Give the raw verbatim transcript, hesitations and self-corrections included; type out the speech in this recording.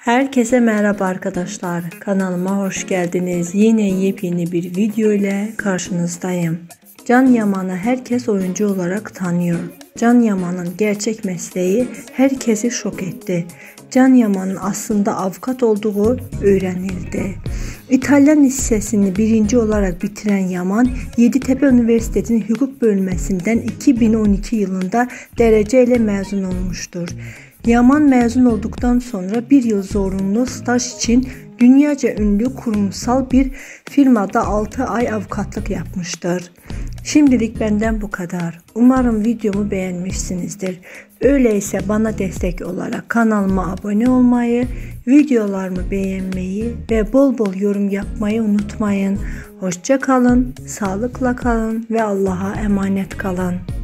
Herkese merhaba arkadaşlar. Kanalıma hoş geldiniz. Yine yepyeni bir video ile karşınızdayım. Can Yaman'ı herkes oyuncu olarak tanıyor. Can Yaman'ın gerçek mesleği herkesi şok etti. Can Yaman'ın aslında avukat olduğu öğrenildi. İtalyan lisesini birinci olarak bitiren Yaman, Yeditepe Üniversitesi'nin hukuk bölmesinden iki bin on iki yılında dereceyle mezun olmuştur. Yaman mezun olduktan sonra bir yıl zorunlu staj için dünyaca ünlü kurumsal bir firmada altı ay avukatlık yapmıştır. Şimdilik benden bu kadar. Umarım videomu beğenmişsinizdir. Öyleyse bana destek olarak kanalıma abone olmayı, videolarımı beğenmeyi ve bol bol yorum yapmayı unutmayın. Hoşça kalın, sağlıkla kalın ve Allah'a emanet kalın.